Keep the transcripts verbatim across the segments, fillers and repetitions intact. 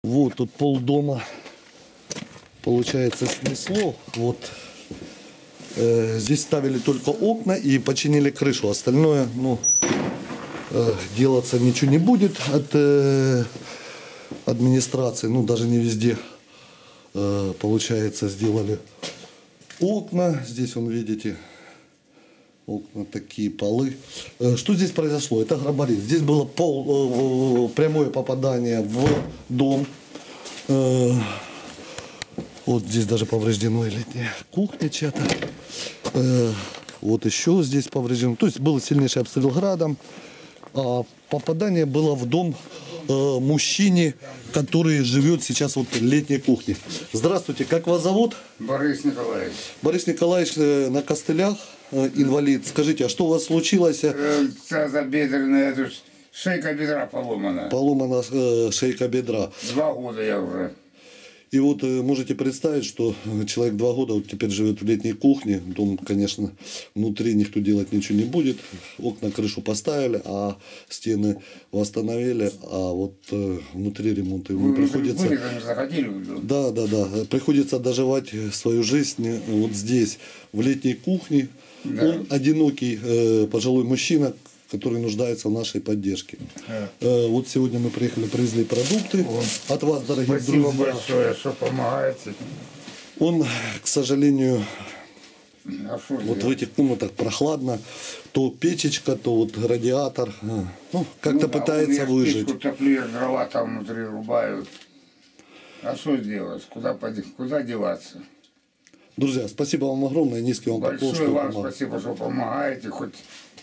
Вот тут полдома, получается, снесло. Вот э, здесь ставили только окна и починили крышу. Остальное, ну, э, делаться ничего не будет от э, администрации. Ну, даже не везде, э, получается, сделали окна. Здесь, вон, видите, окна, такие полы. Э, что здесь произошло? Это грабарит. Здесь было пол, э, прямое попадание в дом. Э, вот здесь даже повреждена летняя кухня чья-то. Э, вот еще здесь повреждено. То есть был сильнейший обстрел градом. А попадание было в дом э, мужчине, который живет сейчас вот в летней кухне. Здравствуйте, как вас зовут? Борис Николаевич. Борис Николаевич э, на костылях, э, инвалид. Скажите, а что у вас случилось? Э, Тазобедренная, это ж шейка бедра поломана. Поломана э, шейка бедра. Два года я уже. И вот э, можете представить, что человек два года вот теперь живет в летней кухне. Дом, конечно, внутри никто делать ничего не будет. Окна, крышу поставили, а стены восстановили. А вот э, внутри ремонта ему Вы, приходится... вы не заходили в дом? Да, да, да. Приходится доживать свою жизнь вот здесь, в летней кухне. Да. Он одинокий э, пожилой мужчина, который нуждается в нашей поддержке. Да. Э, вот сегодня мы приехали, привезли продукты О, от вас, дорогие Спасибо друзья. большое, что помогаете. Он, к сожалению, А что вот в делать? этих комнатах прохладно. То печечка, то вот радиатор. А, Ну, как-то Ну да, пытается у меня выжить. печку топлю, дрова там внутри рубают. А что делать? Куда, поди- куда деваться? Друзья, спасибо вам огромное. Низкий вам поклон, Большое что вам помог. спасибо, что помогаете. Хоть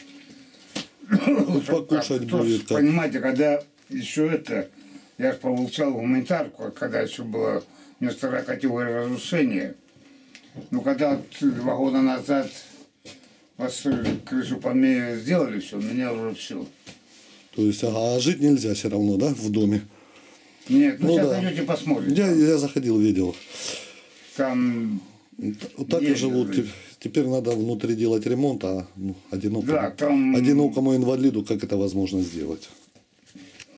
Покушать Кто ж, будет как. Понимаете, когда еще это, я же получал гуманитарку, когда еще было у меня вторая категория разрушения. Ну, когда два года назад вас крышу поме сделали, все, меня уже все. То есть, ага, а жить нельзя все равно, да, в доме? Нет, ну, Ну сейчас да. пойдете посмотрите. Я, я заходил, видел. Там, Вот так и Есть живут. жить. Теперь надо внутри делать ремонт, а ну, одинокому, да, там одинокому инвалиду как это возможно сделать?